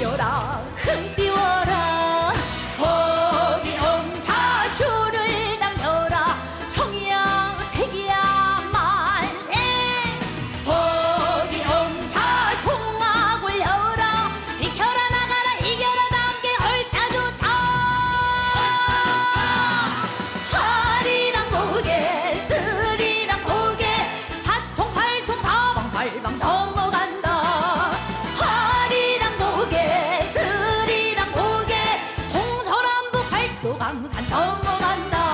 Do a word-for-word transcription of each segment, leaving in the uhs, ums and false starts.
띄워라 흥 띄워라 거기 엄차줄을 당겨라 청이야 백이야 만세 거기 엄차 통학 올려라 비켜라 나가라 이겨라 남게 얼싸 좋다 하리랑 고개 스리랑 고개 사통 팔통 사방 팔방 넘어간다 하리랑 고개 스리랑 고개 동서남북 팔도강산 넘어간다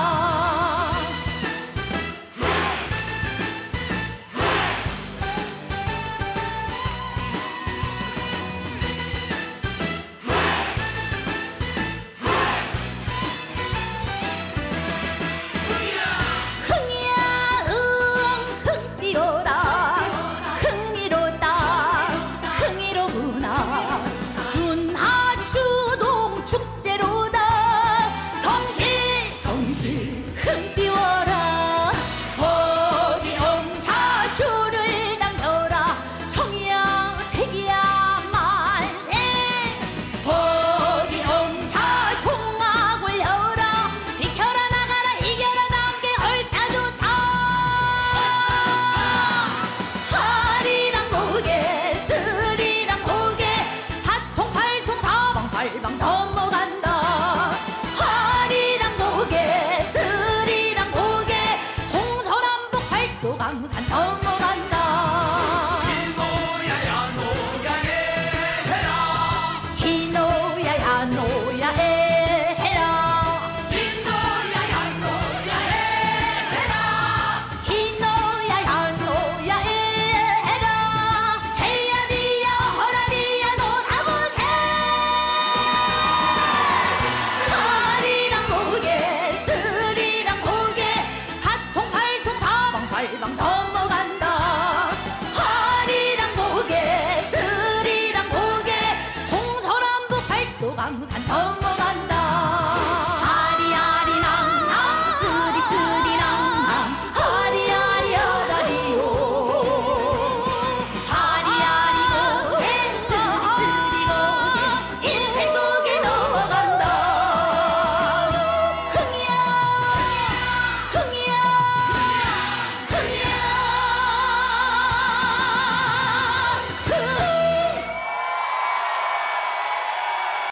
흥이야 응 흥 띄워라 흥이로다 흥이로구나 준하추동 축제로다 덩실 덩실 흥 띄워라 거기 엄차줄을 당겨라 청이야 백이야 만세 거기 엄차 통학 올려라 비켜라 나가라 이겨라 남게 얼싸 좋다 하리랑 고개 스리랑 고개 사통 팔통 사방 팔방 넘어간다 하리랑 고개 스리랑 고개 동서남북 팔도강산 넘어간다 이노야야 노야에 해라 희노야야 노야해 해라 인노야야 노야에 해라 희노야야 노야해 해라 헤야디야 허라디야 놀아보세 하리랑 고개 스리랑 고개 사통 팔통 사방 팔방 넘어간다 하리랑 고개 스리랑 고개 동서남북 팔도강산